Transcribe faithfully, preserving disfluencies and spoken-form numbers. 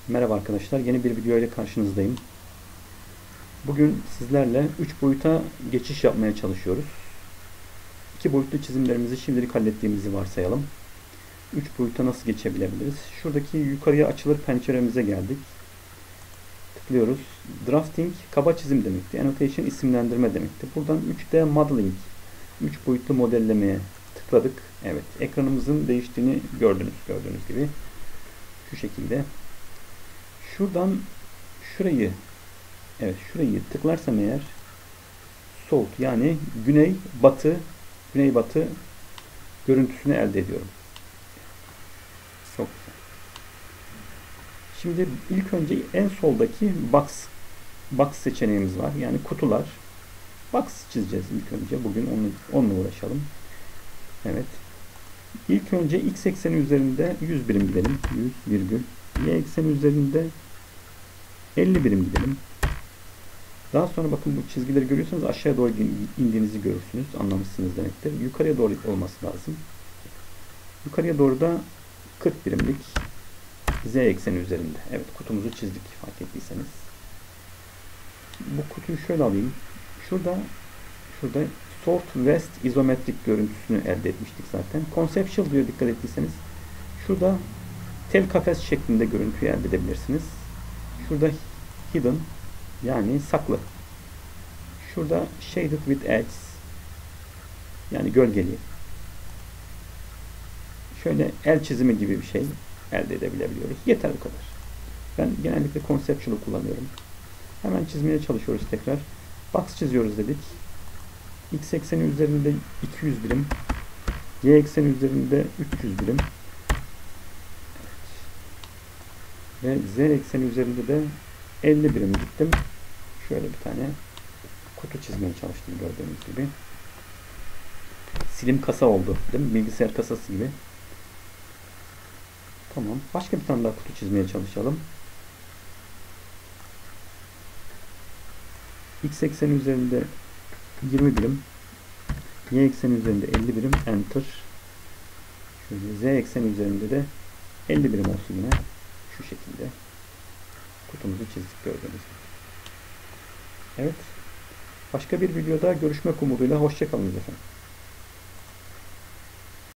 Merhaba arkadaşlar, yeni bir video ile karşınızdayım. Bugün sizlerle üç boyuta geçiş yapmaya çalışıyoruz. iki boyutlu çizimlerimizi şimdilik hallettiğimizi varsayalım. üç boyuta nasıl geçebiliriz? Şuradaki yukarıya açılır penceremize geldik. Tıklıyoruz. Drafting kaba çizim demekti. Annotation isimlendirme demekti. Buradan üç D modeling, üç boyutlu modellemeye tıkladık. Evet, ekranımızın değiştiğini gördünüz. Gördüğünüz gibi şu şekilde. Şuradan şurayı evet şurayı tıklarsam eğer south yani güney batı güney batı görüntüsünü elde ediyorum. Çok güzel. Şimdi ilk önce en soldaki box box seçeneğimiz var. Yani kutular. Box çizeceğiz ilk önce. Bugün onu, onunla uğraşalım. Evet. İlk önce x ekseni üzerinde yüz birim gidelim. yüz virgül. Y ekseni üzerinde elli birim gidelim. Daha sonra bakın bu çizgileri görüyorsanız aşağıya doğru indiğinizi görürsünüz. Anlamışsınız demektir. Yukarıya doğru olması lazım. Yukarıya doğru da kırk birimlik z ekseni üzerinde. Evet, kutumuzu çizdik fark ettiyseniz. Bu kutuyu şöyle alayım. Şurada şurada South West izometrik görüntüsünü elde etmiştik zaten. Conceptual diyor, dikkat ettiyseniz. Şurada tel kafes şeklinde görüntüyü elde edebilirsiniz. Şurada hidden yani saklı. Şurada shaded with edges yani gölgeli. Şöyle el çizimi gibi bir şey elde edebiliyoruz. Yeter bu kadar. Ben genellikle conceptual kullanıyorum. Hemen çizmeye çalışıyoruz tekrar. Box çiziyoruz dedik. X ekseni üzerinde iki yüz birim. Y ekseni üzerinde üç yüz birim. Evet. Ve Z ekseni üzerinde de elli birim gittim. Şöyle bir tane kutu çizmeye çalıştım gördüğünüz gibi. Silim kasa oldu, değil mi? Bilgisayar kasası gibi. Tamam. Başka bir tane daha kutu çizmeye çalışalım. X ekseni üzerinde yirmi birim. Y ekseni üzerinde elli birim. Enter. Şöyle Z ekseni üzerinde de elli birim olsun yine. Şu şekilde. Kutumuzu çizdik gördüğünüz gibi. Evet. Başka bir videoda görüşmek umuduyla. Hoşça kalın efendim.